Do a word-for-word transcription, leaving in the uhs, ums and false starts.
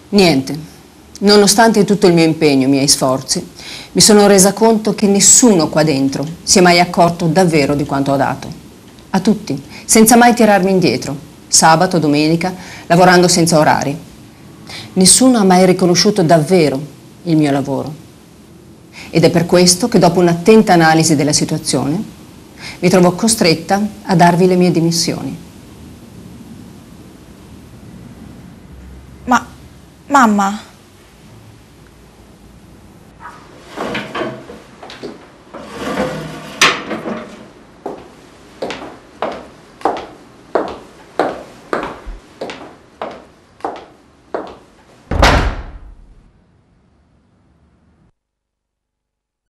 Niente. Nonostante tutto il mio impegno, i miei sforzi, mi sono resa conto che nessuno qua dentro si è mai accorto davvero di quanto ho dato. A tutti, senza mai tirarmi indietro, sabato, domenica, lavorando senza orari. Nessuno ha mai riconosciuto davvero il mio lavoro. Ed è per questo che dopo un'attenta analisi della situazione mi trovo costretta a darvi le mie dimissioni. Ma, mamma...